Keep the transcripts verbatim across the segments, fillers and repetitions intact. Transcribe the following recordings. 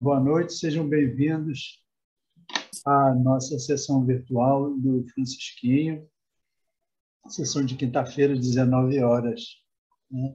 Boa noite, sejam bem-vindos à nossa sessão virtual do Francisquinho, sessão de quinta-feira, dezenove horas. Né?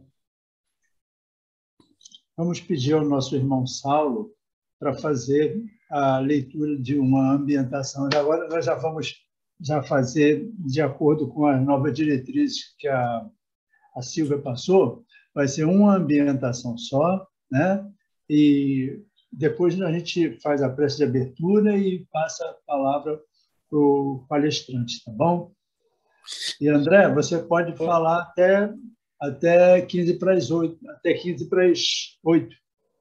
Vamos pedir ao nosso irmão Saulo para fazer a leitura de uma ambientação. Agora nós já vamos já fazer, de acordo com as novas diretrizes que a, a Silvia passou, vai ser uma ambientação só, né? E depois a gente faz a prece de abertura e passa a palavra para o palestrante, tá bom? E, André, você pode falar até, até quinze para as oito, até quinze para as oito.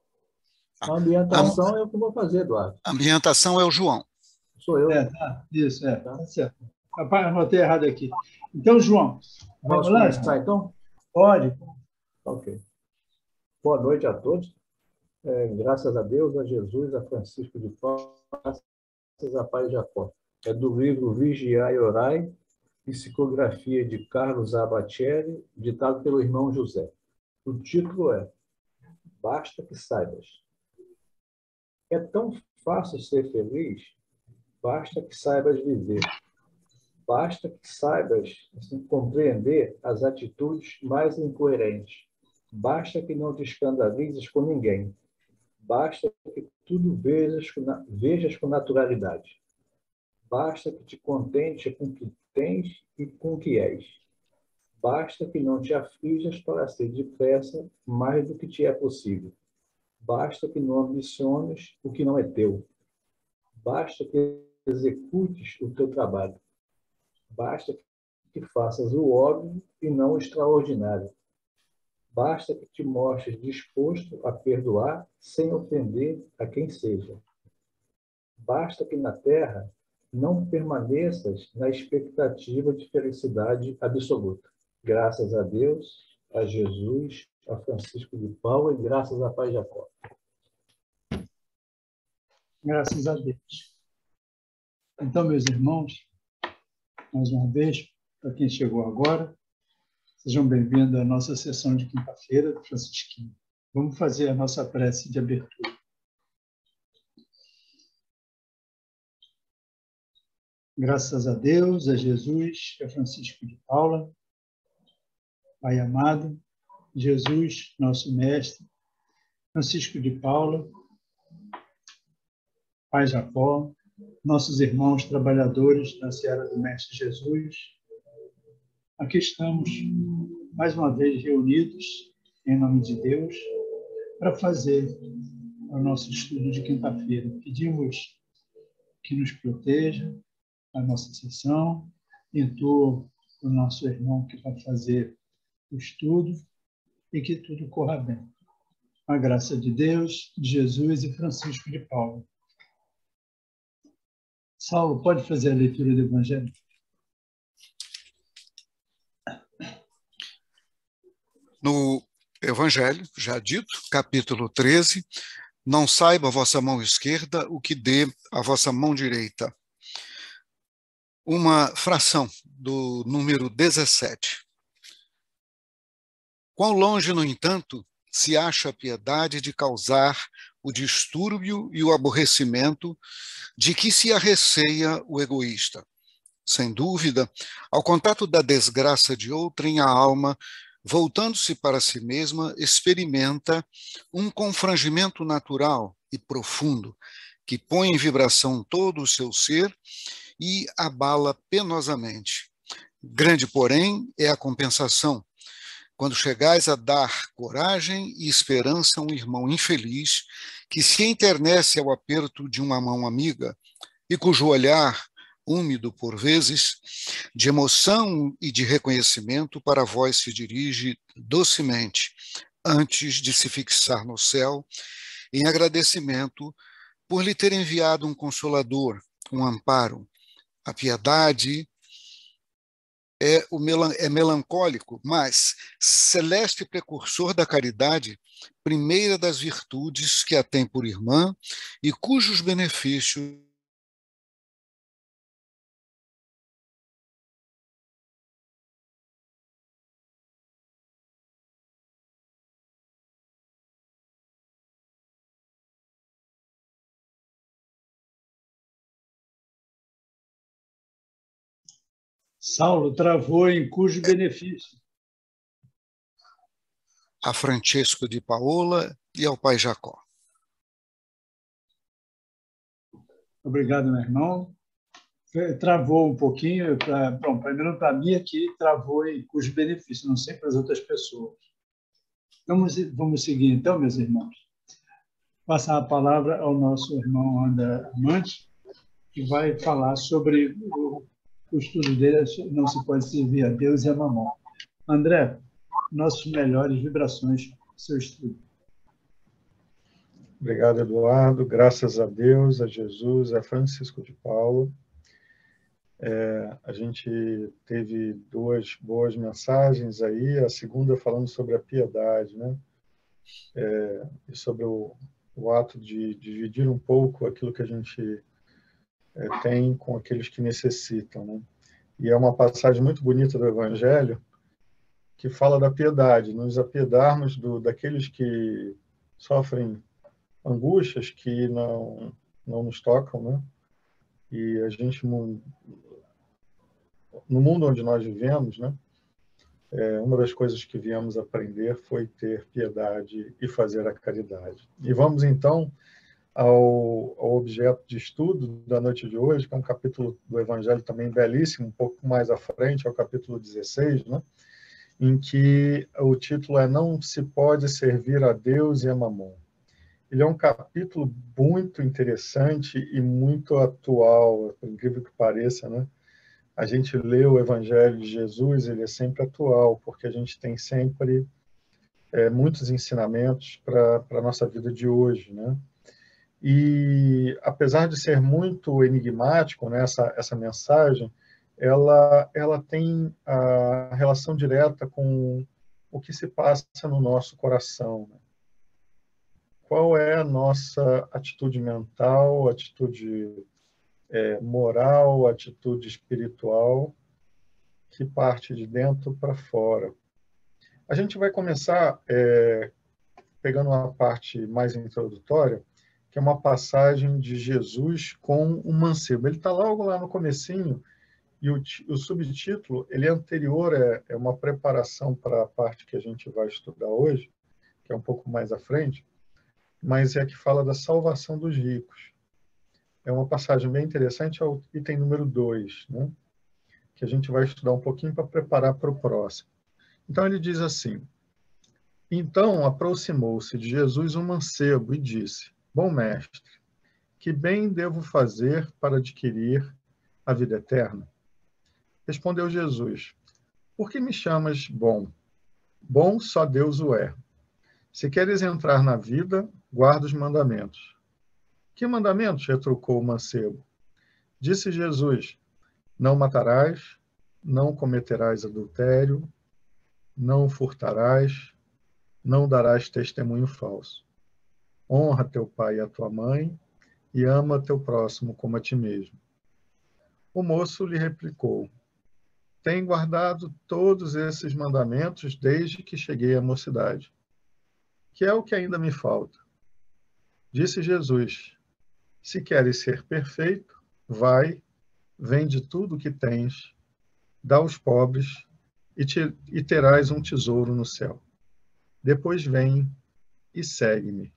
A ambientação a, é o que eu vou fazer, Eduardo. A ambientação é o João. Sou eu. É, tá, isso, é, tá, tá certo. Rapaz, anotei errado aqui. Então, João, vamos, vamos lá? Começar, então? Pode. Ok. Boa noite a todos. É, graças a Deus, a Jesus, a Francisco de Paulo, graças a Pai Jacó. É do livro Vigiai e Orai, psicografia de Carlos Abatieri, ditado pelo irmão José. O título é Basta que saibas. É tão fácil ser feliz, basta que saibas viver. Basta que saibas assim, compreender as atitudes mais incoerentes. Basta que não te escandalizes com ninguém. Basta que tudo vejas com, vejas com naturalidade. Basta que te contente com o que tens e com o que és. Basta que não te aflijas para ser depressa mais do que te é possível. Basta que não ambiciones o que não é teu. Basta que executes o teu trabalho. Basta que faças o óbvio e não o extraordinário. Basta que te mostres disposto a perdoar sem ofender a quem seja. Basta que na terra não permaneças na expectativa de felicidade absoluta. Graças a Deus, a Jesus, a Francisco de Paulo e graças a Pai Jacó. Graças a Deus. Então, meus irmãos, mais uma vez, para quem chegou agora, sejam bem-vindos à nossa sessão de quinta-feira do Francisquinho. Vamos fazer a nossa prece de abertura. Graças a Deus, a Jesus, a Francisco de Paula, Pai amado, Jesus, nosso Mestre, Francisco de Paula, Pai Jacó, nossos irmãos trabalhadores da Seara do Mestre Jesus, aqui estamos mais uma vez reunidos em nome de Deus para fazer o nosso estudo de quinta-feira. Pedimos que nos proteja a nossa sessão, entoa o nosso irmão que vai fazer o estudo e que tudo corra bem. A graça de Deus, de Jesus e Francisco de Paulo. Saulo, pode fazer a leitura do Evangelho? No Evangelho, já dito, capítulo treze, não saiba a vossa mão esquerda o que dê a vossa mão direita. Uma fração do número dezessete. Quão longe, no entanto, se acha a piedade de causar o distúrbio e o aborrecimento de que se arreceia o egoísta. Sem dúvida, ao contato da desgraça de outrem, a alma, voltando-se para si mesma, experimenta um confrangimento natural e profundo que põe em vibração todo o seu ser e abala penosamente. Grande, porém, é a compensação, quando chegais a dar coragem e esperança a um irmão infeliz que se enternece ao aperto de uma mão amiga e cujo olhar, úmido por vezes, de emoção e de reconhecimento para vós se dirige docemente, antes de se fixar no céu, em agradecimento por lhe ter enviado um consolador, um amparo. A piedade é, o melan é melancólico, mas celeste precursor da caridade, primeira das virtudes que a tem por irmã e cujos benefícios Saulo travou em cujo benefício? A Francesco de Paola e ao pai Jacó. Obrigado, meu irmão. Travou um pouquinho, pra, bom, primeiro para mim aqui, travou em cujo benefício, não sei para as outras pessoas. Vamos, vamos seguir então, meus irmãos. Passar a palavra ao nosso irmão André Amante, que vai falar sobre o, o estudo dele, não se pode servir a Deus e a Mamon. André, nossas melhores vibrações para o seu estudo. Obrigado, Eduardo. Graças a Deus, a Jesus, a Francisco de Paula. É, a gente teve duas boas mensagens aí. A segunda falando sobre a piedade, né? É, e sobre o, o ato de, de dividir um pouco aquilo que a gente é, tem com aqueles que necessitam, né? E é uma passagem muito bonita do Evangelho que fala da piedade, nos apiedarmos do, daqueles que sofrem angústias que não não nos tocam, né? E a gente no mundo onde nós vivemos, né? É, uma das coisas que viemos aprender foi ter piedade e fazer a caridade. E vamos então ao, ao objeto de estudo da noite de hoje, que é um capítulo do Evangelho também belíssimo, um pouco mais à frente, é o capítulo dezesseis, né? Em que o título é Não se pode servir a Deus e a Mamon. Ele é um capítulo muito interessante e muito atual, por incrível que pareça, né? A gente lê o Evangelho de Jesus, ele é sempre atual, porque a gente tem sempre é, muitos ensinamentos para a nossa vida de hoje, né? E, apesar de ser muito enigmático, né, essa, essa mensagem, ela, ela tem a relação direta com o que se passa no nosso coração, né? Qual é a nossa atitude mental, atitude é, moral, atitude espiritual, que parte de dentro para fora. A gente vai começar é, pegando uma parte mais introdutória, que é uma passagem de Jesus com um mancebo. Ele está logo lá no comecinho, e o, o subtítulo ele é anterior, é, é uma preparação para a parte que a gente vai estudar hoje, que é um pouco mais à frente, mas é que fala da salvação dos ricos. É uma passagem bem interessante, é o item número dois, né? Que a gente vai estudar um pouquinho para preparar para o próximo. Então, ele diz assim, então aproximou-se de Jesus um mancebo e disse, bom mestre, que bem devo fazer para adquirir a vida eterna? Respondeu Jesus, por que me chamas bom? Bom só Deus o é. Se queres entrar na vida, guarda os mandamentos. Que mandamentos? Retrucou o mancebo. Disse Jesus, não matarás, não cometerás adultério, não furtarás, não darás testemunho falso. Honra teu pai e a tua mãe e ama teu próximo como a ti mesmo. O moço lhe replicou, tenho guardado todos esses mandamentos desde que cheguei à mocidade. Que é o que ainda me falta? Disse Jesus, se queres ser perfeito, vai, vende tudo o que tens, dá aos pobres e, te, e terás um tesouro no céu. Depois vem e segue-me.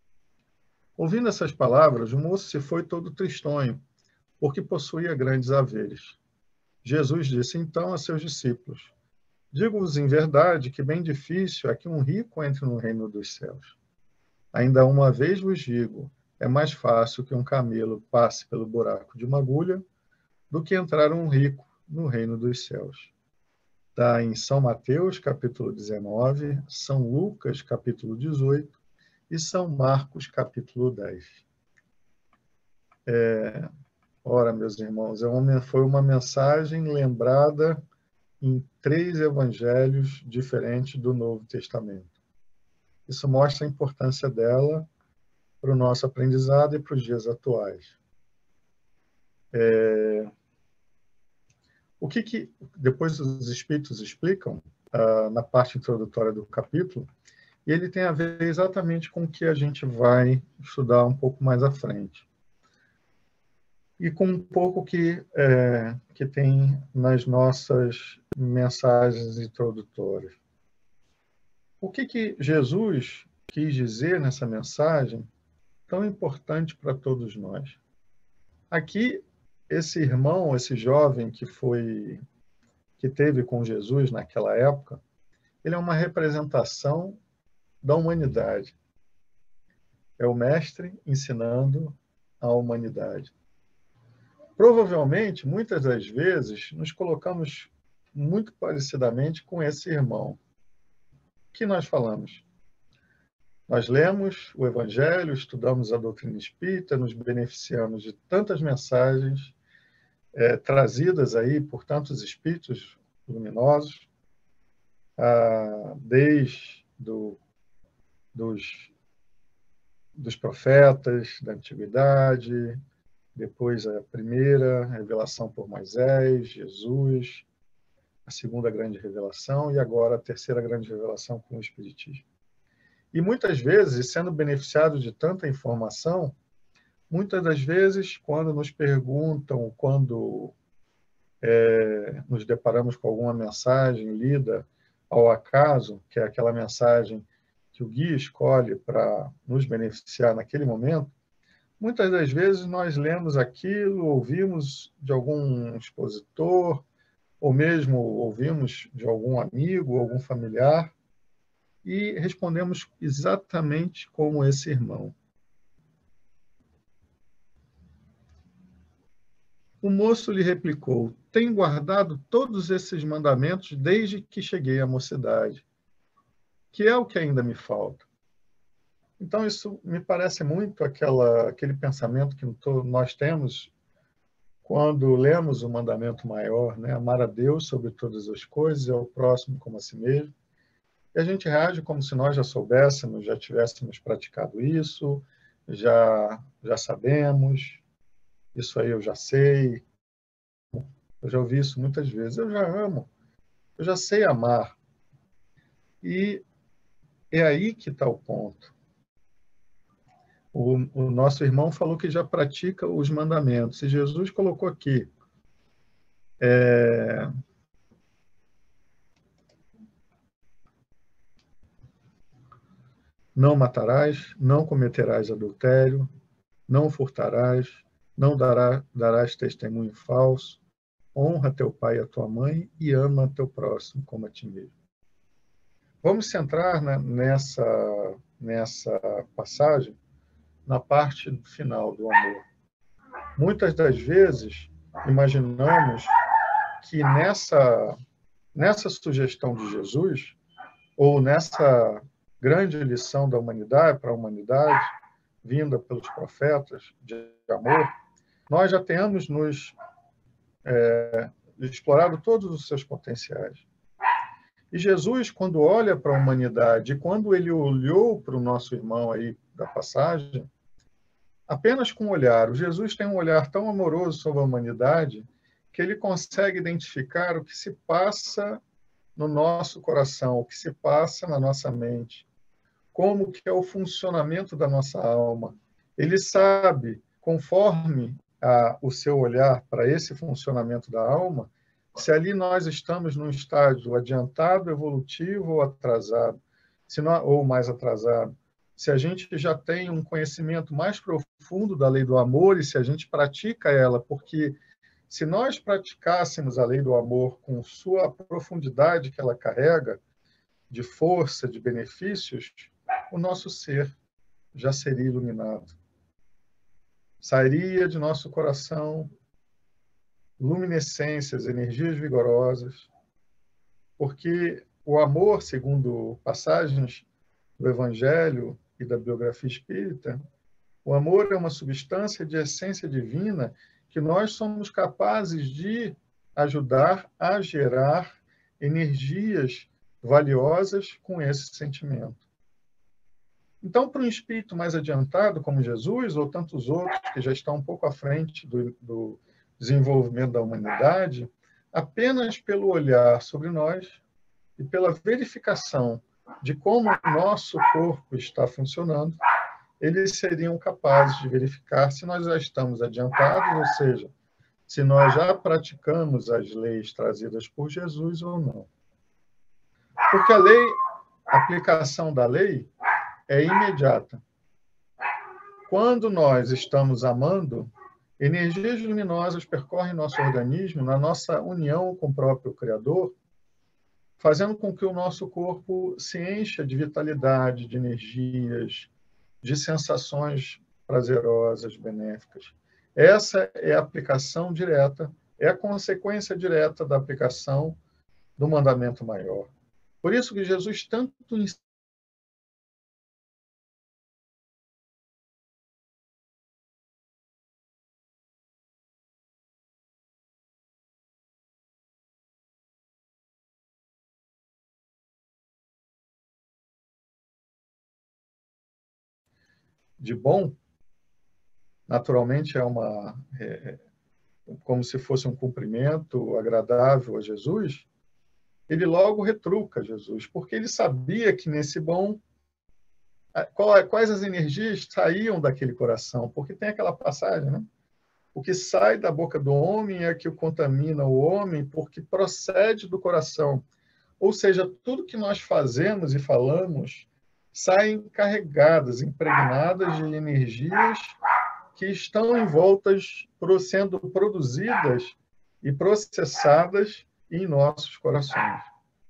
Ouvindo essas palavras, o moço se foi todo tristonho, porque possuía grandes haveres. Jesus disse então a seus discípulos, digo-vos em verdade que bem difícil é que um rico entre no reino dos céus. Ainda uma vez vos digo, é mais fácil que um camelo passe pelo buraco de uma agulha do que entrar um rico no reino dos céus. Está em São Mateus, capítulo dezenove, São Lucas, capítulo dezoito e São Marcos, capítulo dez. É, ora, meus irmãos, é uma, foi uma mensagem lembrada em três evangelhos diferentes do Novo Testamento. Isso mostra a importância dela para o nosso aprendizado e para os dias atuais. É, o que, que depois os Espíritos explicam ah, na parte introdutória do capítulo, e ele tem a ver exatamente com o que a gente vai estudar um pouco mais à frente. e com um pouco que, é, que tem nas nossas mensagens introdutórias. O que, que Jesus quis dizer nessa mensagem tão importante para todos nós? Aqui, esse irmão, esse jovem que foi, que teve com Jesus naquela época, ele é uma representação da humanidade. É o mestre ensinando a humanidade. Provavelmente, muitas das vezes, nos colocamos muito parecidamente com esse irmão. O que nós falamos? Nós lemos o Evangelho, estudamos a doutrina espírita, nos beneficiamos de tantas mensagens é, trazidas aí por tantos espíritos luminosos, ah, desde do, dos, dos profetas da antiguidade, depois a primeira revelação por Moisés, Jesus, a segunda grande revelação e agora a terceira grande revelação com o Espiritismo. E muitas vezes, sendo beneficiados de tanta informação, muitas das vezes, quando nos perguntam, quando é, nos deparamos com alguma mensagem lida ao acaso, que é aquela mensagem que o guia escolhe para nos beneficiar naquele momento, muitas das vezes nós lemos aquilo, ouvimos de algum expositor, ou mesmo ouvimos de algum amigo, algum familiar, e respondemos exatamente como esse irmão. O moço lhe replicou: tenho guardado todos esses mandamentos desde que cheguei à mocidade, que é o que ainda me falta. Então, isso me parece muito aquela, aquele pensamento que nós temos quando lemos o mandamento maior, né? Amar a Deus sobre todas as coisas e ao próximo como a si mesmo. E a gente reage como se nós já soubéssemos, já tivéssemos praticado isso, já, já sabemos, isso aí eu já sei. Eu já ouvi isso muitas vezes. Eu já amo, eu já sei amar. E é aí que está o ponto. O, o nosso irmão falou que já pratica os mandamentos. E Jesus colocou aqui, é, não matarás, não cometerás adultério, não furtarás, não dará, darás testemunho falso, honra teu pai e a tua mãe e ama teu próximo como a ti mesmo. Vamos centrar, né, nessa, nessa passagem na parte final do amor. Muitas das vezes imaginamos que nessa, nessa sugestão de Jesus, ou nessa grande lição da humanidade para a humanidade, vinda pelos profetas de amor, nós já temos nos é, explorado todos os seus potenciais. E Jesus, quando olha para a humanidade, quando ele olhou para o nosso irmão aí da passagem, apenas com o olhar, o Jesus tem um olhar tão amoroso sobre a humanidade que ele consegue identificar o que se passa no nosso coração, o que se passa na nossa mente, como que é o funcionamento da nossa alma. Ele sabe, conforme a, o seu olhar para esse funcionamento da alma, se ali nós estamos num estágio adiantado, evolutivo ou atrasado, se nós, ou mais atrasado. Se a gente já tem um conhecimento mais profundo da lei do amor e se a gente pratica ela, porque se nós praticássemos a lei do amor com sua profundidade que ela carrega, de força, de benefícios, o nosso ser já seria iluminado. Sairia de nosso coração luminescências, energias vigorosas, porque o amor, segundo passagens do Evangelho e da biografia espírita, o amor é uma substância de essência divina que nós somos capazes de ajudar a gerar energias valiosas com esse sentimento. Então, para um espírito mais adiantado, como Jesus, ou tantos outros que já estão um pouco à frente do, do desenvolvimento da humanidade, apenas pelo olhar sobre nós e pela verificação de como o nosso corpo está funcionando, eles seriam capazes de verificar se nós já estamos adiantados, ou seja, se nós já praticamos as leis trazidas por Jesus ou não. Porque a lei, a aplicação da lei é imediata. Quando nós estamos amando, energias luminosas percorrem nosso organismo na nossa união com o próprio Criador, fazendo com que o nosso corpo se encha de vitalidade, de energias, de sensações prazerosas, benéficas. Essa é a aplicação direta, é a consequência direta da aplicação do mandamento maior. Por isso que Jesus tanto ensina de bom, naturalmente é uma é, como se fosse um cumprimento agradável a Jesus, ele logo retruca Jesus, porque ele sabia que nesse bom quais as energias saíam daquele coração, porque tem aquela passagem, né? O que sai da boca do homem é que o contamina o homem, porque procede do coração. Ou seja, tudo que nós fazemos e falamos saem carregadas, impregnadas de energias que estão envoltas, sendo produzidas e processadas em nossos corações.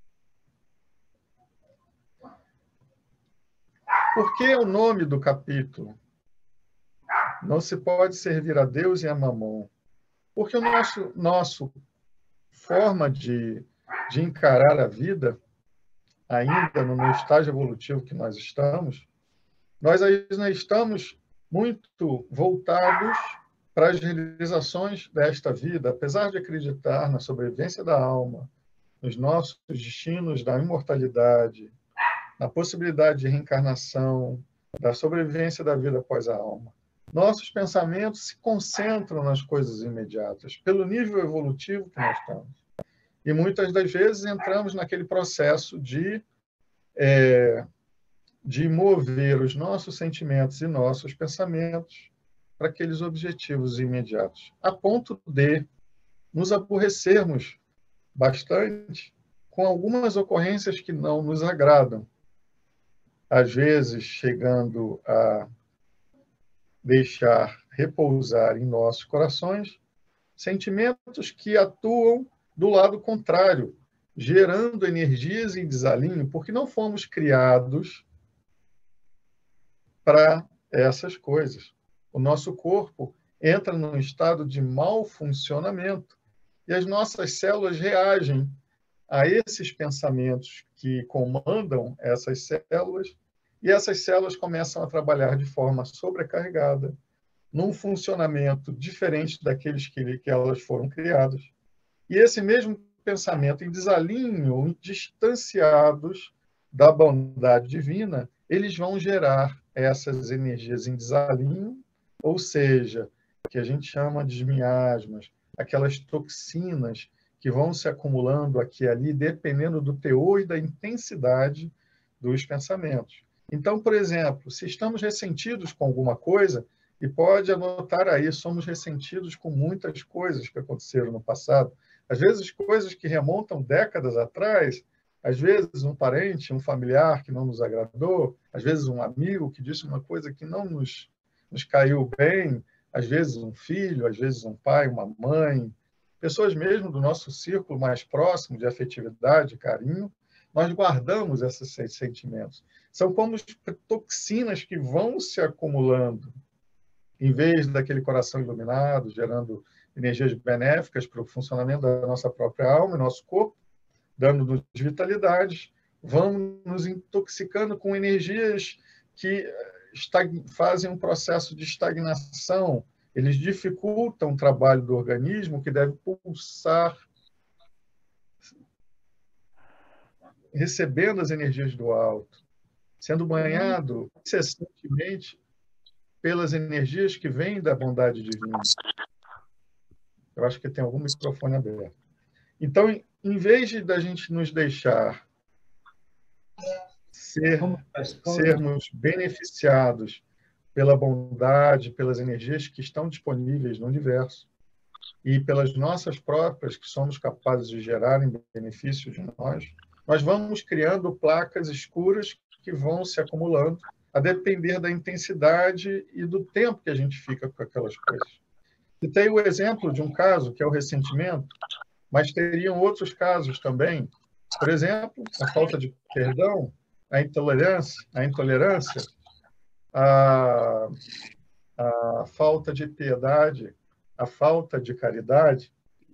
Por que o nome do capítulo? Não se pode servir a Deus e a Mamon. Porque o nosso, nosso forma de, de encarar a vida, ainda no estágio evolutivo que nós estamos, nós ainda estamos muito voltados para as realizações desta vida, apesar de acreditar na sobrevivência da alma, nos nossos destinos da imortalidade, na possibilidade de reencarnação, da sobrevivência da vida após a alma. Nossos pensamentos se concentram nas coisas imediatas, pelo nível evolutivo que nós estamos. E muitas das vezes entramos naquele processo de, é, de mover os nossos sentimentos e nossos pensamentos para aqueles objetivos imediatos, a ponto de nos aborrecermos bastante com algumas ocorrências que não nos agradam. Às vezes, chegando a deixar repousar em nossos corações sentimentos que atuam do lado contrário, gerando energias em desalinho, porque não fomos criados para essas coisas. O nosso corpo entra num estado de mau funcionamento e as nossas células reagem a esses pensamentos que comandam essas células, e essas células começam a trabalhar de forma sobrecarregada, num funcionamento diferente daqueles que, que elas foram criadas. E esse mesmo pensamento em desalinho, distanciados da bondade divina, eles vão gerar essas energias em desalinho, ou seja, que a gente chama de miasmas, aquelas toxinas que vão se acumulando aqui e ali, dependendo do teor e da intensidade dos pensamentos. Então, por exemplo, se estamos ressentidos com alguma coisa, e pode anotar aí, somos ressentidos com muitas coisas que aconteceram no passado, às vezes coisas que remontam décadas atrás, às vezes um parente, um familiar que não nos agradou, às vezes um amigo que disse uma coisa que não nos, nos caiu bem, às vezes um filho, às vezes um pai, uma mãe, pessoas mesmo do nosso círculo mais próximo de afetividade, carinho, nós guardamos esses sentimentos. São como toxinas que vão se acumulando, em vez daquele coração iluminado, gerando energias benéficas para o funcionamento da nossa própria alma e nosso corpo, dando-nos vitalidade, vão nos intoxicando com energias que fazem um processo de estagnação. Eles dificultam o trabalho do organismo, que deve pulsar, recebendo as energias do alto, sendo banhado incessantemente pelas energias que vêm da bondade divina. Eu acho que tem algum microfone aberto. Então, em vez de da gente nos deixar ser, sermos beneficiados pela bondade, pelas energias que estão disponíveis no universo e pelas nossas próprias, que somos capazes de gerar em benefício de nós, nós vamos criando placas escuras que vão se acumulando a depender da intensidade e do tempo que a gente fica com aquelas coisas. E tem o exemplo de um caso, que é o ressentimento, mas teriam outros casos também. Por exemplo, a falta de perdão, a intolerância, a intolerância, a, a falta de piedade, a falta de caridade.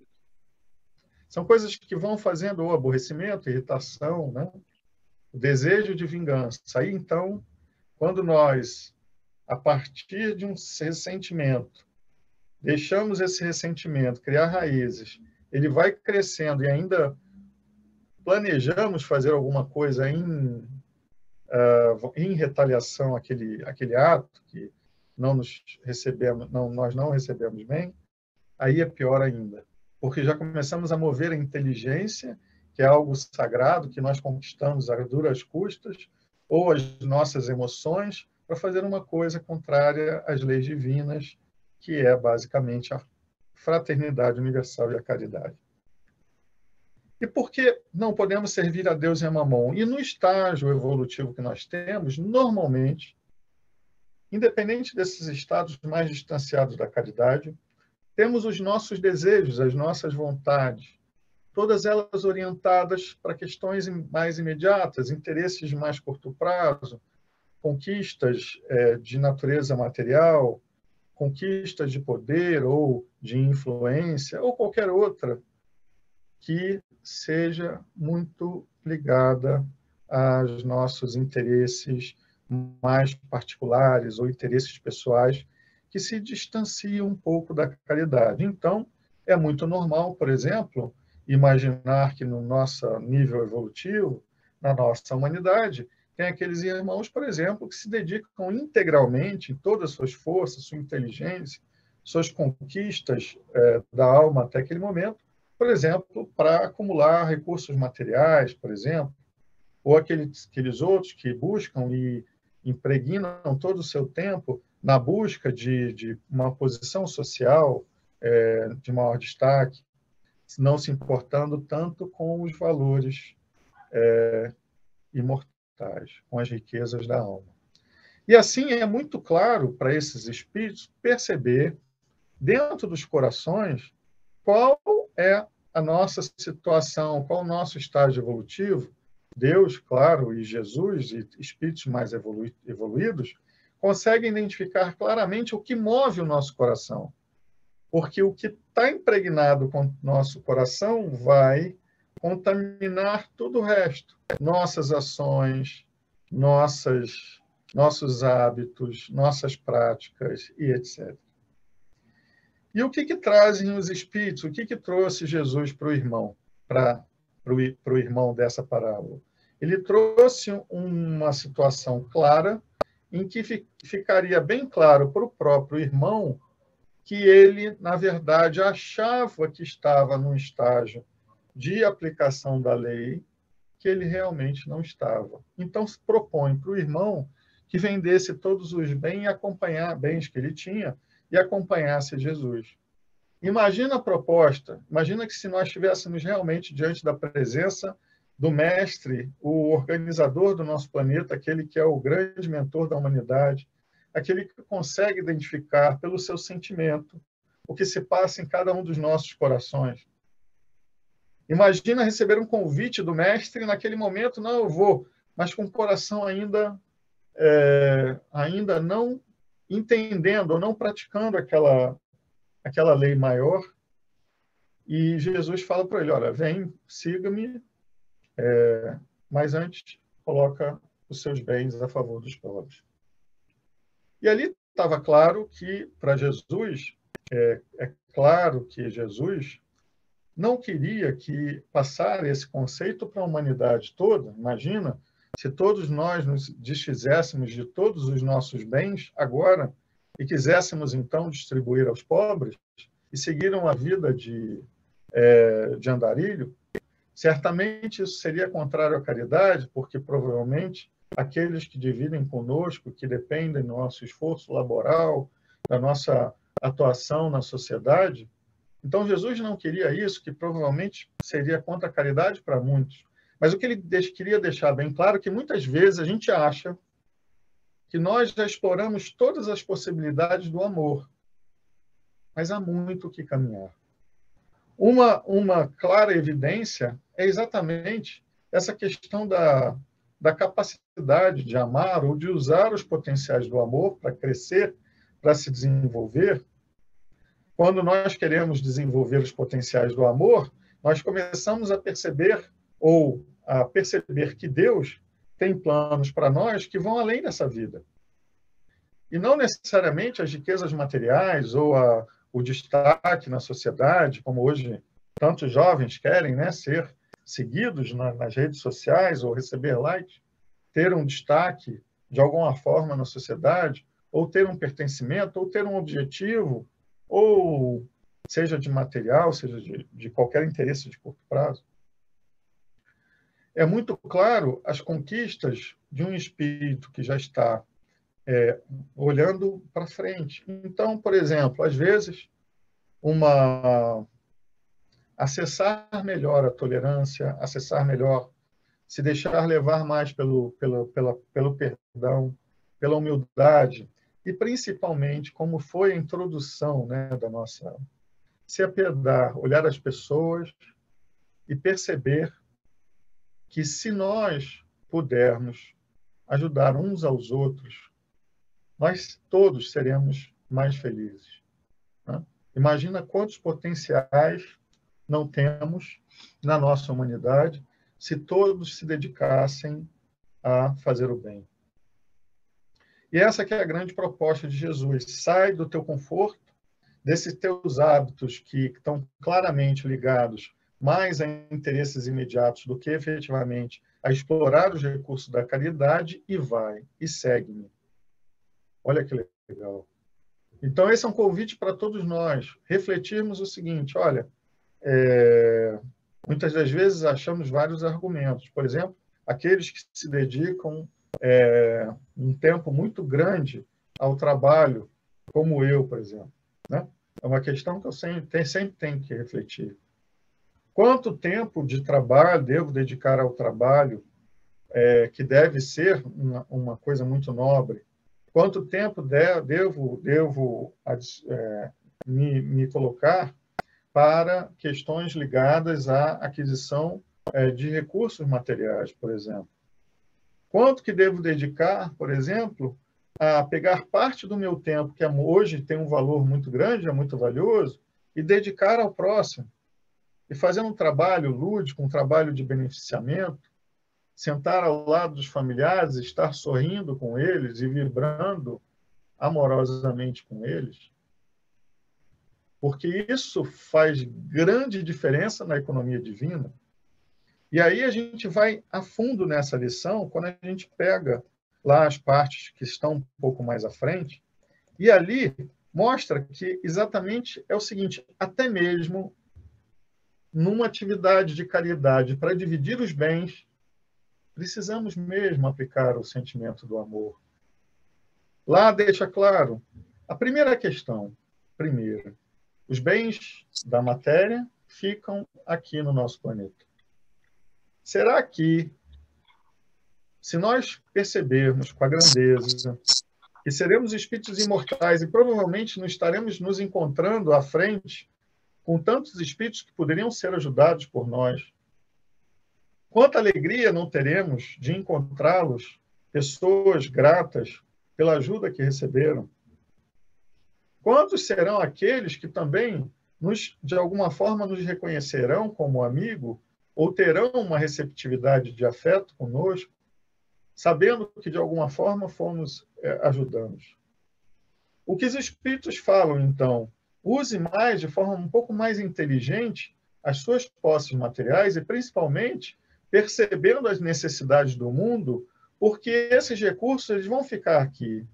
São coisas que vão fazendo o aborrecimento, a irritação, né? O desejo de vingança. Aí, então, quando nós, a partir de um ressentimento, deixamos esse ressentimento criar raízes, ele vai crescendo e ainda planejamos fazer alguma coisa em, uh, em retaliação àquele, àquele ato que não nos recebemos, não, nós não recebemos bem, aí é pior ainda, porque já começamos a mover a inteligência, que é algo sagrado, que nós conquistamos a duras custas, ou as nossas emoções, para fazer uma coisa contrária às leis divinas, que é basicamente a fraternidade universal e a caridade. E por que não podemos servir a Deus e a Mamon? E no estágio evolutivo que nós temos, normalmente, independente desses estados mais distanciados da caridade, temos os nossos desejos, as nossas vontades, todas elas orientadas para questões mais imediatas, interesses de mais curto prazo, conquistas é, de natureza material, conquistas de poder ou de influência, ou qualquer outra que seja muito ligada aos nossos interesses mais particulares ou interesses pessoais que se distanciam um pouco da caridade. Então, é muito normal, por exemplo, imaginar que no nosso nível evolutivo, na nossa humanidade, tem aqueles irmãos, por exemplo, que se dedicam integralmente, em todas as suas forças, sua inteligência, suas conquistas é, da alma até aquele momento, por exemplo, para acumular recursos materiais, por exemplo, ou aqueles, aqueles outros que buscam e impregnam todo o seu tempo na busca de, de uma posição social é, de maior destaque, não se importando tanto com os valores é, imortais, com as riquezas da alma. E assim é muito claro para esses espíritos perceber, dentro dos corações, qual é a nossa situação, qual o nosso estágio evolutivo. Deus, claro, e Jesus, e espíritos mais evolu evoluídos, conseguem identificar claramente o que move o nosso coração. Porque o que está impregnado com o nosso coração vai contaminar todo o resto. Nossas ações, nossas, nossos hábitos, nossas práticas e etcétera. E o que, que trazem os espíritos? O que, que trouxe Jesus para o irmão, para o irmão dessa parábola? Ele trouxe uma situação clara em que ficaria bem claro para o próprio irmão que ele, na verdade, achava que estava num estágio de aplicação da lei, que ele realmente não estava. Então, se propõe para o irmão que vendesse todos os bens e acompanhar bens que ele tinha e acompanhasse Jesus. Imagina a proposta, imagina que se nós estivéssemos realmente diante da presença do mestre, o organizador do nosso planeta, aquele que é o grande mentor da humanidade, aquele que consegue identificar pelo seu sentimento o que se passa em cada um dos nossos corações. Imagina receber um convite do mestre e naquele momento, não, eu vou, mas com o coração ainda, é, ainda não entendendo ou não praticando aquela, aquela lei maior. E Jesus fala para ele, olha, vem, siga-me, é, mas antes coloca os seus bens a favor dos pobres. E ali estava claro que, para Jesus, é, é claro que Jesus não queria que passar esse conceito para a humanidade toda. Imagina se todos nós nos desfizéssemos de todos os nossos bens agora e quiséssemos, então, distribuir aos pobres e seguir uma vida de, é, de andarilho. Certamente isso seria contrário à caridade, porque provavelmente aqueles que dividem conosco, que dependem do nosso esforço laboral, da nossa atuação na sociedade. Então, Jesus não queria isso, que provavelmente seria contra a caridade para muitos. Mas o que ele queria deixar bem claro é que muitas vezes a gente acha que nós já exploramos todas as possibilidades do amor, mas há muito que caminhar. Uma, uma clara evidência é exatamente essa questão da, da capacidade de amar ou de usar os potenciais do amor para crescer, para se desenvolver. Quando nós queremos desenvolver os potenciais do amor, nós começamos a perceber ou a perceber que Deus tem planos para nós que vão além dessa vida. E não necessariamente as riquezas materiais ou a, o destaque na sociedade, como hoje tantos jovens querem, né, ser seguidos na, nas redes sociais ou receber likes, ter um destaque de alguma forma na sociedade, ou ter um pertencimento, ou ter um objetivo, ou seja de material, seja de, de qualquer interesse de curto prazo. É muito claro as conquistas de um espírito que já está é, olhando para frente. Então, por exemplo, às vezes, uma... acessar melhor a tolerância, acessar melhor, se deixar levar mais pelo, pelo, pela, pelo perdão, pela humildade, e principalmente, como foi a introdução, né, da nossa... se apiedar, olhar as pessoas e perceber que se nós pudermos ajudar uns aos outros, nós todos seremos mais felizes. Né? Imagina quantos potenciais não temos na nossa humanidade se todos se dedicassem a fazer o bem. E essa que é a grande proposta de Jesus. Sai do teu conforto, desses teus hábitos que estão claramente ligados mais a interesses imediatos do que efetivamente a explorar os recursos da caridade, e vai, e segue-me. Olha que legal. Então, esse é um convite para todos nós, refletirmos o seguinte, olha, é, muitas das vezes achamos vários argumentos. Por exemplo, aqueles que se dedicam é, um tempo muito grande ao trabalho, como eu, por exemplo. Né? É uma questão que eu sempre, sempre tenho que refletir. Quanto tempo de trabalho devo dedicar ao trabalho, é, que deve ser uma, uma coisa muito nobre? Quanto tempo de, devo, devo é, me, me colocar para questões ligadas à aquisição é, de recursos materiais, por exemplo? Quanto que devo dedicar, por exemplo, a pegar parte do meu tempo, que hoje tem um valor muito grande, é muito valioso, e dedicar ao próximo? E fazer um trabalho lúdico, um trabalho de beneficiamento, sentar ao lado dos familiares, estar sorrindo com eles e vibrando amorosamente com eles? Porque isso faz grande diferença na economia divina. E aí a gente vai a fundo nessa lição, quando a gente pega lá as partes que estão um pouco mais à frente, e ali mostra que exatamente é o seguinte, até mesmo numa atividade de caridade para dividir os bens, precisamos mesmo aplicar o sentimento do amor. Lá deixa claro, a primeira questão, primeira, os bens da matéria ficam aqui no nosso planeta. Será que, se nós percebermos com a grandeza que seremos espíritos imortais e provavelmente não estaremos nos encontrando à frente com tantos espíritos que poderiam ser ajudados por nós, quanta alegria não teremos de encontrá-los, pessoas gratas pela ajuda que receberam? Quantos serão aqueles que também, nos, de alguma forma, nos reconhecerão como amigo ou terão uma receptividade de afeto conosco, sabendo que, de alguma forma, fomos é, ajudando? O que os espíritos falam, então? Use mais, de forma um pouco mais inteligente, as suas posses materiais e, principalmente, percebendo as necessidades do mundo, porque esses recursos eles vão ficar aqui.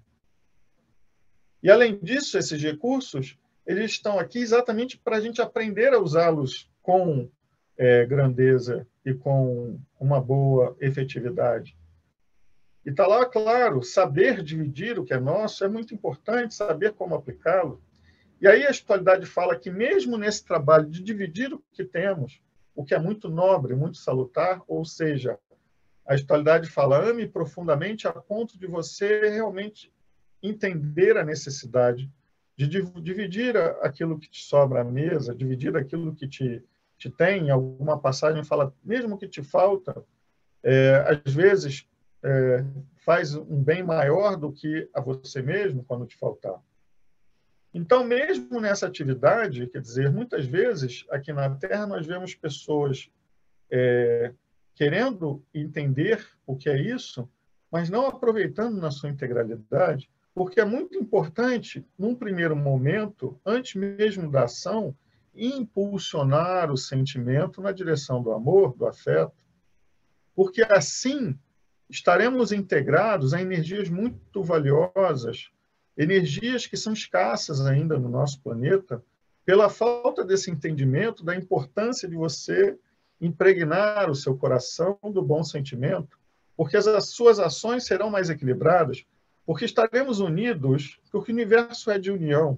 E, além disso, esses recursos eles estão aqui exatamente para a gente aprender a usá-los com é, grandeza e com uma boa efetividade. E está lá, claro, saber dividir o que é nosso é muito importante, saber como aplicá-lo. E aí a espiritualidade fala que mesmo nesse trabalho de dividir o que temos, o que é muito nobre, muito salutar, ou seja, a espiritualidade fala, ame profundamente a ponto de você realmente entender a necessidade de dividir aquilo que te sobra à mesa, dividir aquilo que te, te tem. Em alguma passagem fala, mesmo que te falta, é, às vezes é, faz um bem maior do que a você mesmo quando te faltar. Então, mesmo nessa atividade, quer dizer, muitas vezes aqui na Terra nós vemos pessoas é, querendo entender o que é isso, mas não aproveitando na sua integralidade, porque é muito importante, num primeiro momento, antes mesmo da ação, impulsionar o sentimento na direção do amor, do afeto, porque assim estaremos integrados a energias muito valiosas, energias que são escassas ainda no nosso planeta, pela falta desse entendimento da importância de você impregnar o seu coração do bom sentimento, porque as suas ações serão mais equilibradas, porque estaremos unidos, porque o universo é de união.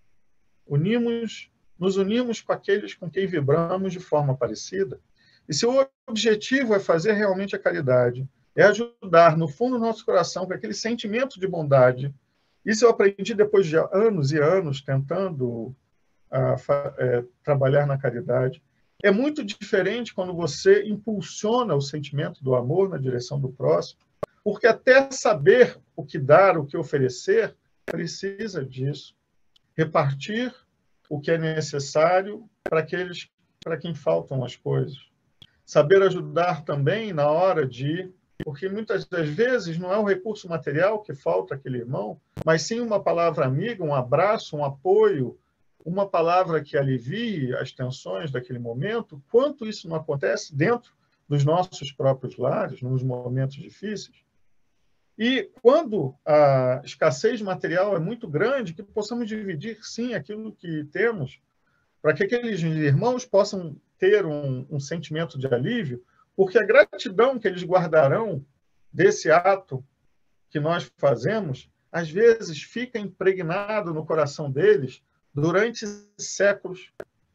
Unimos, nos unimos com aqueles com quem vibramos de forma parecida. E se o objetivo é fazer realmente a caridade, é ajudar no fundo do nosso coração com aquele sentimento de bondade, isso eu aprendi depois de anos e anos tentando a, é, trabalhar na caridade. É muito diferente quando você impulsiona o sentimento do amor na direção do próximo, porque até saber o que dar, o que oferecer, precisa disso. Repartir o que é necessário para aqueles para quem faltam as coisas. Saber ajudar também na hora de... Porque muitas das vezes não é o recurso material que falta àquele irmão, mas sim uma palavra amiga, um abraço, um apoio, uma palavra que alivie as tensões daquele momento. Quanto isso não acontece dentro dos nossos próprios lares, nos momentos difíceis? E quando a escassez material é muito grande, que possamos dividir, sim, aquilo que temos, para que aqueles irmãos possam ter um, um sentimento de alívio, porque a gratidão que eles guardarão desse ato que nós fazemos, às vezes fica impregnado no coração deles durante séculos,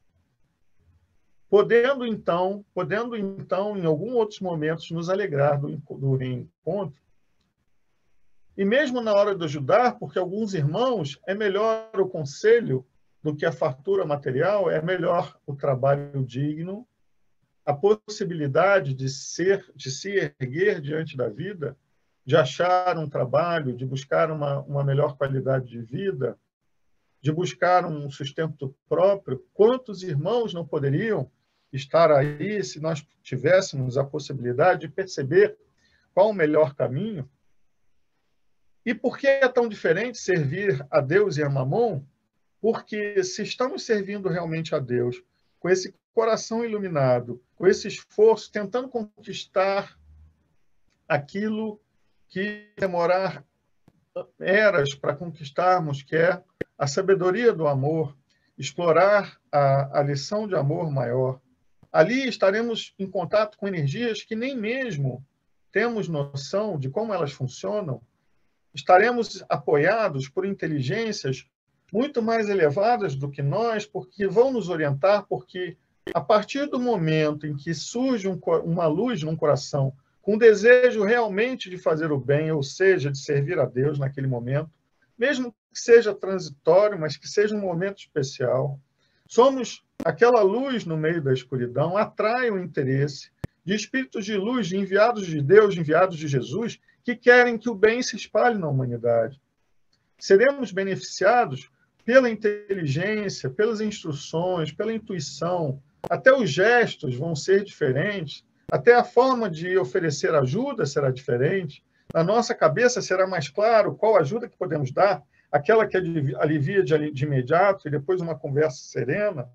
podendo então, podendo então em alguns outros momentos nos alegrar do, do reencontro. E mesmo na hora de ajudar, porque alguns irmãos é melhor o conselho do que a fartura material, é melhor o trabalho digno, a possibilidade de ser, de se erguer diante da vida, de achar um trabalho, de buscar uma, uma melhor qualidade de vida, de buscar um sustento próprio. Quantos irmãos não poderiam estar aí se nós tivéssemos a possibilidade de perceber qual o melhor caminho? E por que é tão diferente servir a Deus e a Mamon? Porque se estamos servindo realmente a Deus, com esse coração iluminado, com esse esforço, tentando conquistar aquilo que demorar eras para conquistarmos, que é a sabedoria do amor, explorar a, a lição de amor maior. Ali estaremos em contato com energias que nem mesmo temos noção de como elas funcionam. Estaremos apoiados por inteligências muito mais elevadas do que nós, porque vão nos orientar, porque a partir do momento em que surge um, uma luz num coração, com desejo realmente de fazer o bem, ou seja, de servir a Deus naquele momento, mesmo que seja transitório, mas que seja um momento especial, somos aquela luz no meio da escuridão, atrai o interesse de espíritos de luz, de enviados de Deus, de enviados de Jesus, que querem que o bem se espalhe na humanidade. Seremos beneficiados pela inteligência, pelas instruções, pela intuição. Até os gestos vão ser diferentes, até a forma de oferecer ajuda será diferente. Na nossa cabeça será mais claro qual ajuda que podemos dar, aquela que alivia de imediato e depois uma conversa serena.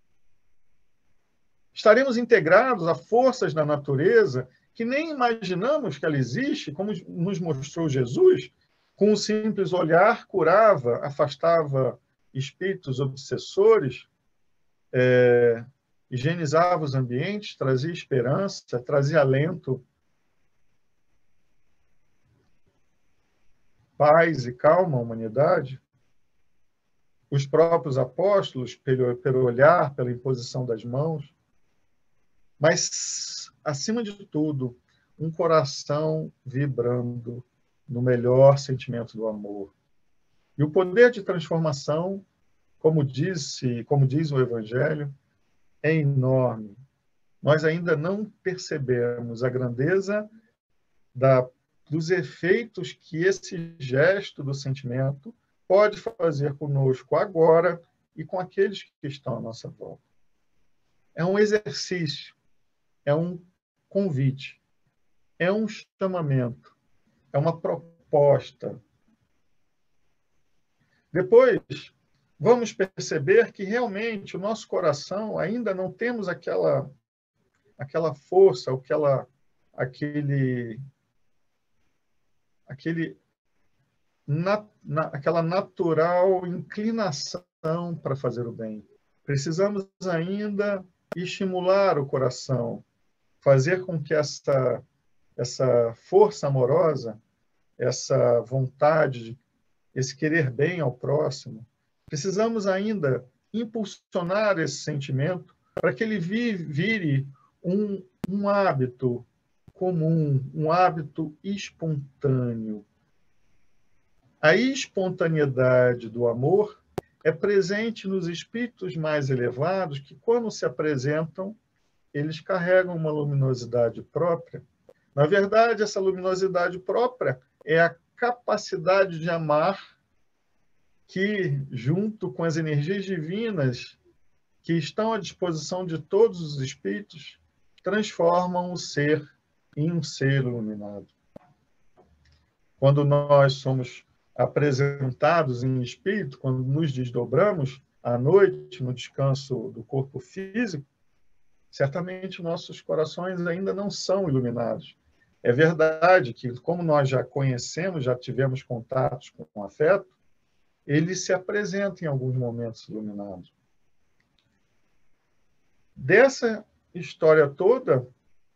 Estaremos integrados a forças da natureza que nem imaginamos que ela existe, como nos mostrou Jesus, com um simples olhar curava, afastava espíritos obsessores, é, higienizava os ambientes, trazia esperança, trazia alento. paz e calma à humanidade, os próprios apóstolos, pelo, pelo olhar, pela imposição das mãos, mas, acima de tudo, um coração vibrando no melhor sentimento do amor. E o poder de transformação, como disse, como diz o Evangelho, é enorme. Nós ainda não percebemos a grandeza da, dos efeitos que esse gesto do sentimento pode fazer conosco agora e com aqueles que estão à nossa volta. É um exercício, é um convite, é um chamamento, é uma proposta. Depois, vamos perceber que realmente o nosso coração ainda não temos aquela, aquela força, aquela, aquele, aquele, na, na, aquela natural inclinação para fazer o bem. Precisamos ainda estimular o coração, fazer com que essa, essa força amorosa, essa vontade, esse querer bem ao próximo, precisamos ainda impulsionar esse sentimento para que ele vire um, um hábito comum, um hábito espontâneo. A espontaneidade do amor é presente nos espíritos mais elevados que, quando se apresentam, eles carregam uma luminosidade própria. Na verdade, essa luminosidade própria é a capacidade de amar que, junto com as energias divinas que estão à disposição de todos os espíritos, transformam o ser em um ser iluminado. Quando nós somos apresentados em espírito, quando nos desdobramos à noite, no descanso do corpo físico, certamente nossos corações ainda não são iluminados. É verdade que, como nós já conhecemos, já tivemos contatos com o afeto, ele se apresenta em alguns momentos iluminados. Dessa história toda,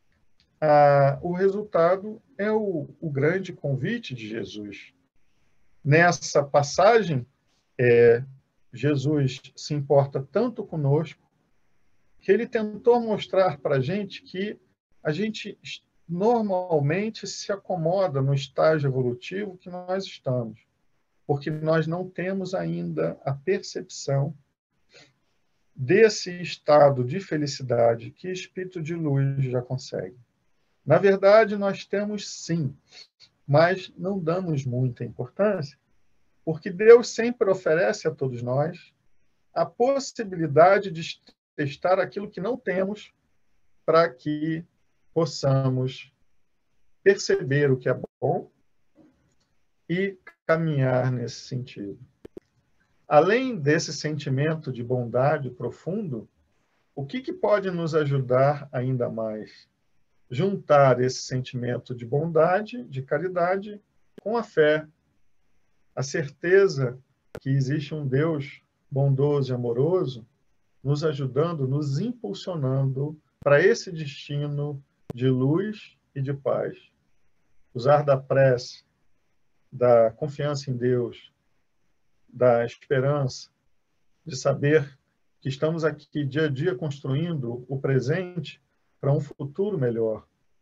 ah, o resultado é o, o grande convite de Jesus. Nessa passagem, é, Jesus se importa tanto conosco que ele tentou mostrar para a gente que a gente normalmente se acomoda no estágio evolutivo que nós estamos, porque nós não temos ainda a percepção desse estado de felicidade que espírito de luz já consegue. Na verdade, nós temos sim, mas não damos muita importância, porque Deus sempre oferece a todos nós a possibilidade de testar aquilo que não temos para que possamos perceber o que é bom e caminhar nesse sentido. Além desse sentimento de bondade profundo, o que, que pode nos ajudar ainda mais? Juntar esse sentimento de bondade, de caridade, com a fé, a certeza que existe um Deus bondoso e amoroso, nos ajudando, nos impulsionando para esse destino de luz e de paz. Usar da prece, da confiança em Deus, da esperança, de saber que estamos aqui dia a dia construindo o presente para um futuro melhor.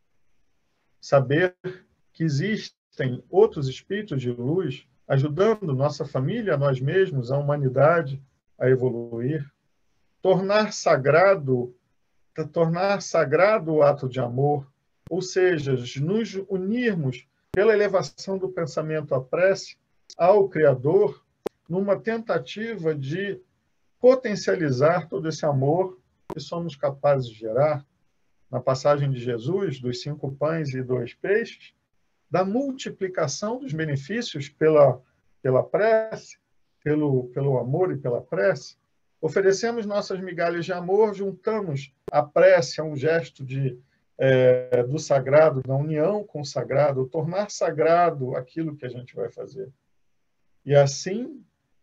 Saber que existem outros espíritos de luz ajudando nossa família, nós mesmos, a humanidade a evoluir. Tornar sagrado, tornar sagrado o ato de amor, ou seja, nos unirmos pela elevação do pensamento à prece ao Criador, numa tentativa de potencializar todo esse amor que somos capazes de gerar. Na passagem de Jesus, dos cinco pães e dois peixes, da multiplicação dos benefícios pela, pela prece, pelo, pelo amor e pela prece, oferecemos nossas migalhas de amor, juntamos a prece a um gesto de, é, do sagrado, da união com o sagrado, tornar sagrado aquilo que a gente vai fazer. E assim,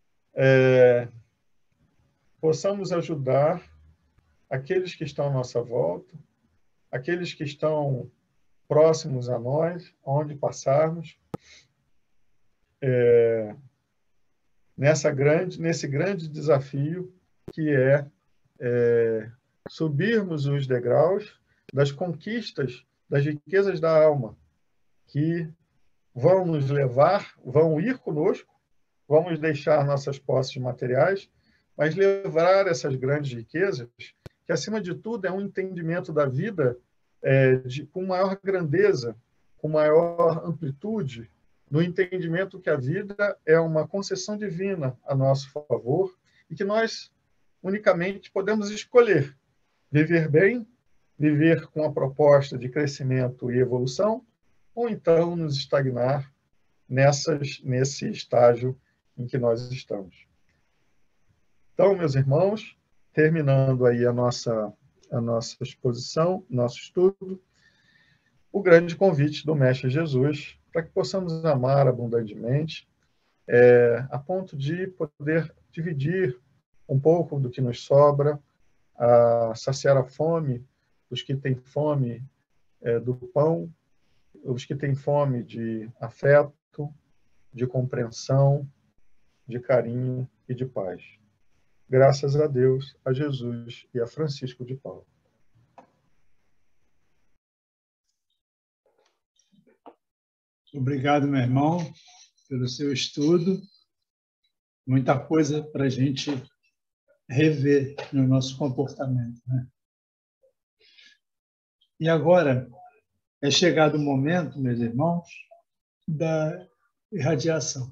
é, possamos ajudar aqueles que estão à nossa volta, aqueles que estão próximos a nós, onde passarmos, é, nessa grande, nesse grande desafio que é, é subirmos os degraus das conquistas, das riquezas da alma, que vão nos levar, vão ir conosco, vamos deixar nossas posses materiais, mas levar essas grandes riquezas, que, acima de tudo, é um entendimento da vida é, de, com maior grandeza, com maior amplitude, no entendimento que a vida é uma concessão divina a nosso favor e que nós unicamente podemos escolher viver bem, viver com a proposta de crescimento e evolução, ou então nos estagnar nessas, nesse estágio em que nós estamos. Então, meus irmãos, terminando aí a nossa, a nossa exposição, nosso estudo, o grande convite do Mestre Jesus para que possamos amar abundantemente, é, a ponto de poder dividir um pouco do que nos sobra, a saciar a fome dos que têm fome é, do pão, os que têm fome de afeto, de compreensão, de carinho e de paz. Graças a Deus, a Jesus e a Francisco de Paula. Obrigado, meu irmão, pelo seu estudo. Muita coisa para a gente rever no nosso comportamento, né? E agora é chegado o momento, meus irmãos, da irradiação.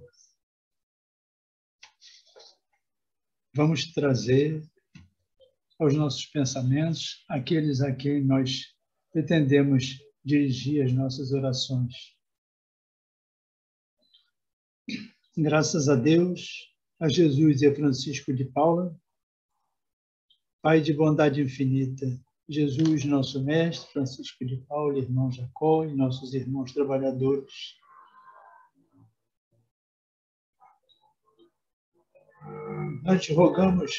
Vamos trazer aos nossos pensamentos aqueles a quem nós pretendemos dirigir as nossas orações. Graças a Deus, a Jesus e a Francisco de Paula, Pai de bondade infinita, Jesus, nosso Mestre, Francisco de Paula, irmão Jacó e nossos irmãos trabalhadores. Nós te rogamos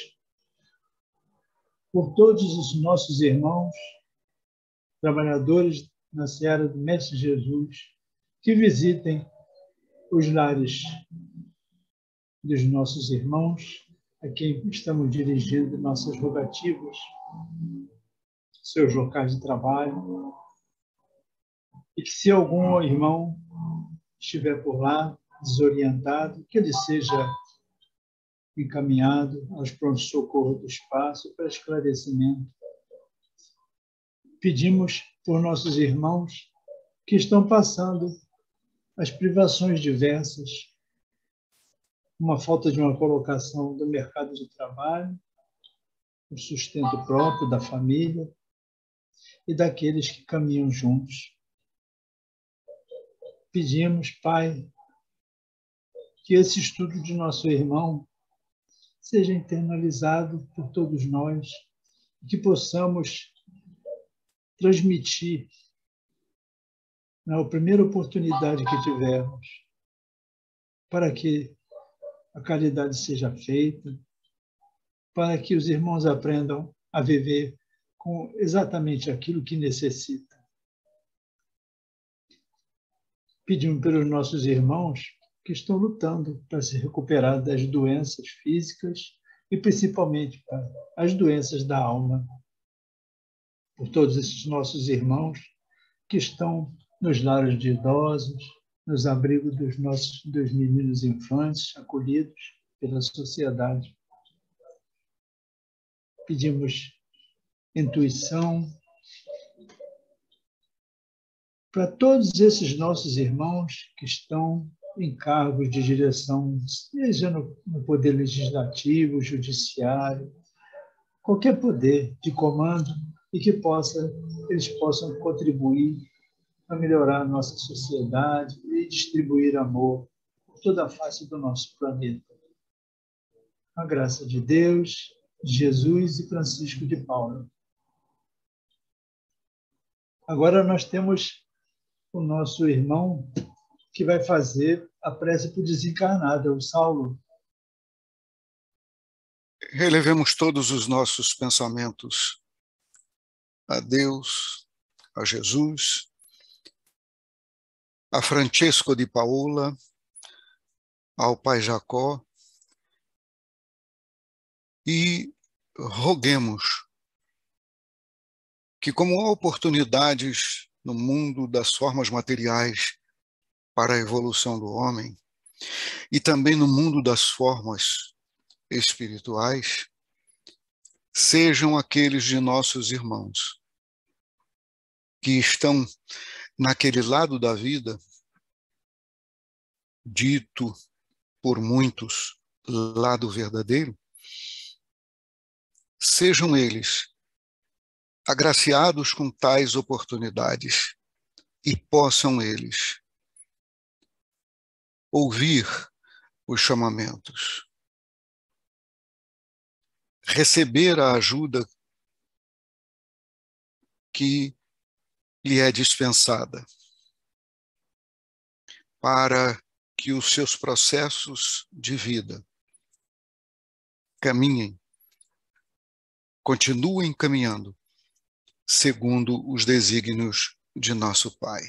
por todos os nossos irmãos, trabalhadores na seara do Mestre Jesus, que visitem os lares dos nossos irmãos, a quem estamos dirigindo nossas rogativas, seus locais de trabalho, e que se algum irmão estiver por lá, desorientado, que ele seja encaminhado aos pronto-socorro do espaço para esclarecimento. Pedimos por nossos irmãos que estão passando as privações diversas, uma falta de uma colocação do mercado de trabalho, o sustento próprio da família e daqueles que caminham juntos. Pedimos, Pai, que esse estudo de nosso irmão seja internalizado por todos nós e que possamos transmitir, na primeira oportunidade que tivermos, para que a caridade seja feita, para que os irmãos aprendam a viver com exatamente aquilo que necessitam. Pedimos pelos nossos irmãos que estão lutando para se recuperar das doenças físicas e, principalmente, para as doenças da alma. Por todos esses nossos irmãos que estão nos lares de idosos, nos abrigos dos nossos dos meninos infantes, acolhidos pela sociedade. Pedimos intuição para todos esses nossos irmãos que estão em cargos de direção, seja no, no poder legislativo, judiciário, qualquer poder de comando, e que possa, eles possam contribuir para melhorar a nossa sociedade e distribuir amor por toda a face do nosso planeta. A graça de Deus, de Jesus e Francisco de Paula. Agora nós temos o nosso irmão que vai fazer a prece por desencarnado, o Saulo. Relevemos todos os nossos pensamentos a Deus, a Jesus, a Francisco de Paula, ao pai Jacó e roguemos que, como há oportunidades no mundo das formas materiais para a evolução do homem, e também no mundo das formas espirituais, sejam aqueles de nossos irmãos que estão naquele lado da vida, dito por muitos lado verdadeiro, sejam eles agraciados com tais oportunidades e possam eles ouvir os chamamentos, receber a ajuda que lhe é dispensada, para que os seus processos de vida caminhem, continuem caminhando, segundo os desígnios de nosso Pai.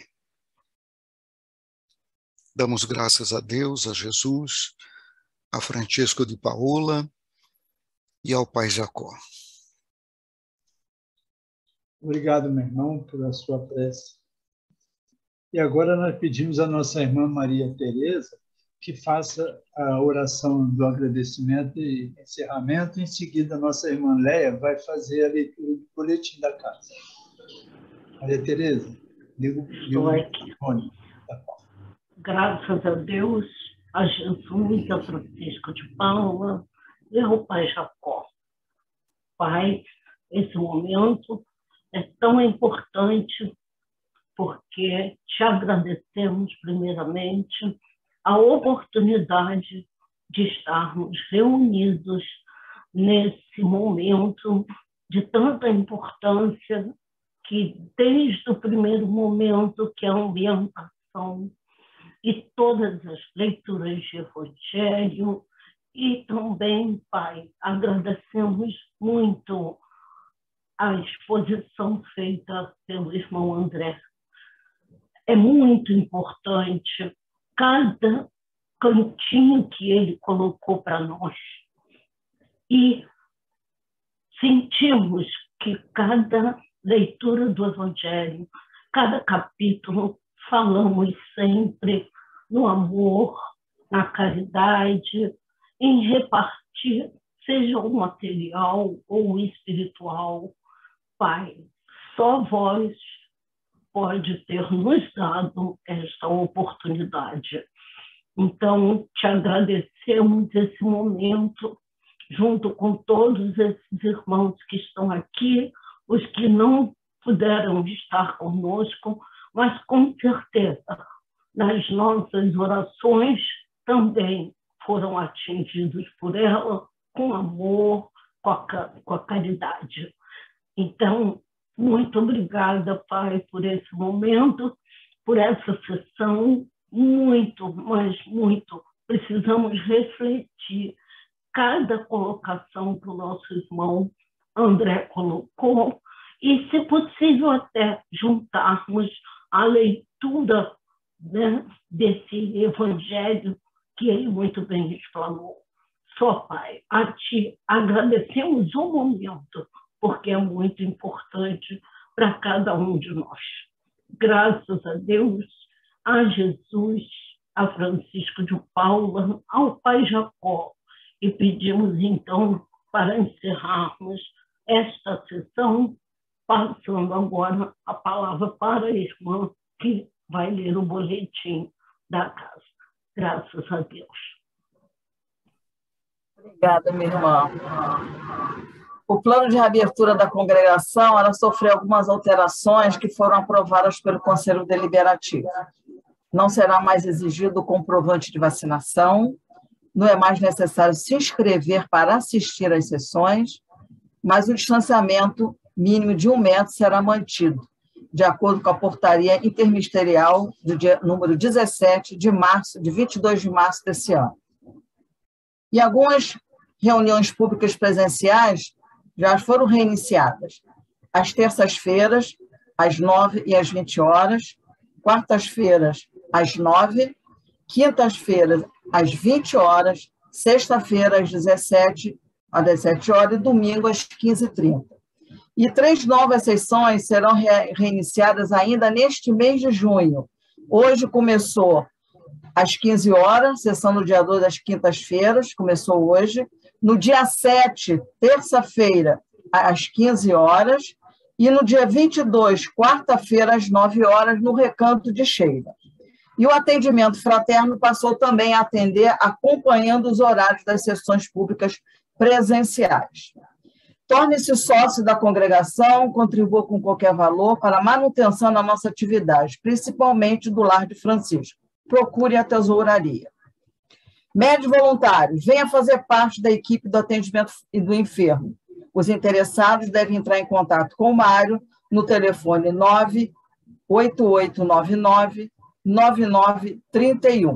Damos graças a Deus, a Jesus, a Francisco de Paula e ao pai Jacó. Obrigado, meu irmão, pela sua prece. E agora nós pedimos à nossa irmã Maria Tereza que faça a oração do agradecimento e encerramento. Em seguida, a nossa irmã Léia vai fazer a leitura do boletim da casa. Maria Tereza, liga o microfone. Graças a Deus, a Jesus, a Francisco de Paula e ao pai Jacó. Pai, esse momento é tão importante porque te agradecemos primeiramente a oportunidade de estarmos reunidos nesse momento de tanta importância que desde o primeiro momento que a ambientação e todas as leituras de Evangelho, e também, Pai, agradecemos muito a exposição feita pelo irmão André. É muito importante cada cantinho que ele colocou para nós. E sentimos que cada leitura do Evangelho, cada capítulo, falamos sempre no amor, na caridade, em repartir, seja o material ou o espiritual. Pai, só vós pode ter nos dado esta oportunidade. Então, te agradecemos esse momento, junto com todos esses irmãos que estão aqui, os que não puderam estar conosco, mas com certeza, nas nossas orações também foram atingidos por ela, com amor, com a, com a caridade. Então, muito obrigada, Pai, por esse momento, por essa sessão, muito, mas muito. Precisamos refletir cada colocação que o nosso irmão André colocou e, se possível, até juntarmos a leitura, né, desse evangelho que ele muito bem explanou. Só, Pai, a Ti agradecemos o momento, porque é muito importante para cada um de nós. Graças a Deus, a Jesus, a Francisco de Paula, ao pai Jacó. E pedimos, então, para encerrarmos esta sessão, passando agora a palavra para a irmã, que vai ler o boletim da casa. Graças a Deus. Obrigada, minha irmã. O plano de reabertura da congregação ela sofreu algumas alterações que foram aprovadas pelo Conselho Deliberativo. Não será mais exigido o comprovante de vacinação, não é mais necessário se inscrever para assistir às sessões, mas o distanciamento mínimo de um metro será mantido, de acordo com a portaria interministerial do dia número dezessete de março, de vinte e dois de março desse ano. E algumas reuniões públicas presenciais já foram reiniciadas. Às terças-feiras, às nove e às vinte horas, quartas-feiras, às nove, quintas-feiras, às vinte horas, sexta-feira, às dezessete, às dezessete horas, e domingo, às quinze e trinta. E três novas sessões serão re reiniciadas ainda neste mês de junho. Hoje começou às quinze horas, sessão no dia dois, às quintas-feiras, começou hoje. No dia sete, terça-feira, às quinze horas. E no dia vinte e dois, quarta-feira, às nove horas, no Recanto de Sheila. E o atendimento fraterno passou também a atender acompanhando os horários das sessões públicas presenciais. Torne-se sócio da congregação, contribua com qualquer valor para a manutenção da nossa atividade, principalmente do Lar de Francisco. Procure a tesouraria. Médios voluntários, venha fazer parte da equipe do atendimento e do enfermo. Os interessados devem entrar em contato com o Mário no telefone nove oito oito nove nove, nove nove três um.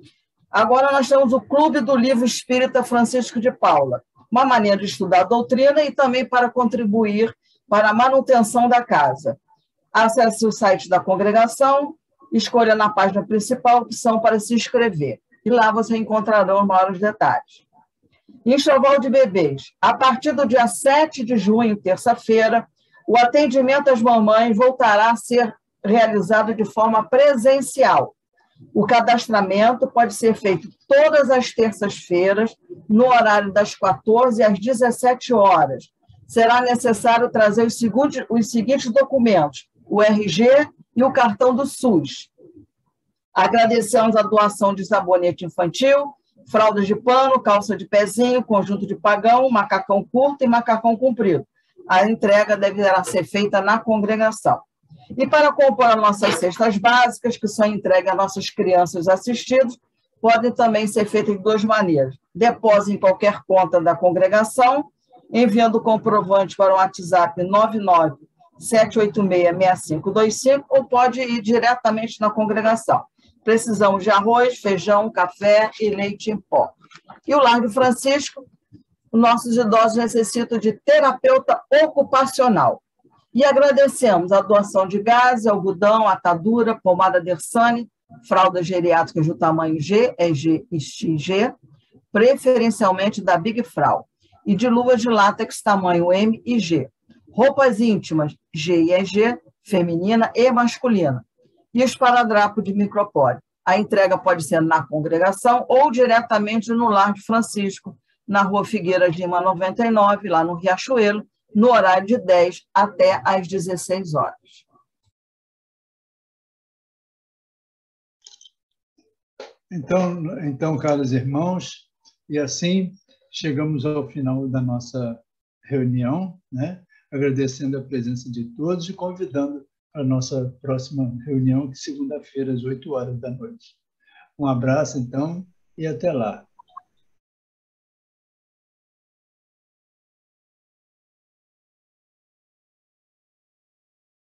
Agora nós temos o Clube do Livro Espírita Francisco de Paula, uma maneira de estudar a doutrina e também para contribuir para a manutenção da casa. Acesse o site da congregação, escolha na página principal a opção para se inscrever, e lá você encontrará os maiores detalhes. Enxoval de bebês. A partir do dia sete de junho, terça-feira, o atendimento às mamães voltará a ser realizado de forma presencial. O cadastramento pode ser feito todas as terças-feiras, no horário das quatorze às dezessete horas. Será necessário trazer os seguintes, os seguintes documentos: o R G e o cartão do SUS. Agradecemos a doação de sabonete infantil, fraldas de pano, calça de pezinho, conjunto de pagão, macacão curto e macacão comprido. A entrega deverá ser feita na congregação. E para comprar nossas cestas básicas, que são entregues a nossas crianças assistidas, podem também ser feitas de duas maneiras. Depósito em qualquer conta da congregação, enviando o comprovante para o WhatsApp nove nove sete oito seis seis cinco dois cinco, ou pode ir diretamente na congregação. Precisamos de arroz, feijão, café e leite em pó. E o Lar de Francisco, nossos idosos necessitam de terapeuta ocupacional. E agradecemos a doação de gás, algodão, atadura, pomada Dersane, fraldas geriátricas do tamanho G, E G e X G, preferencialmente da Big Frau, e de luvas de látex tamanho M e G. Roupas íntimas G e E G, feminina e masculina. E esparadrapo de micropólio. A entrega pode ser na congregação ou diretamente no Lar de Francisco, na Rua Figueiras Lima noventa e nove, lá no Riachuelo, no horário de dez até às dezesseis horas. Então, então, caros irmãos, e assim chegamos ao final da nossa reunião, né? Agradecendo a presença de todos e convidando para a nossa próxima reunião, que segunda-feira, às oito horas da noite. Um abraço, então, e até lá.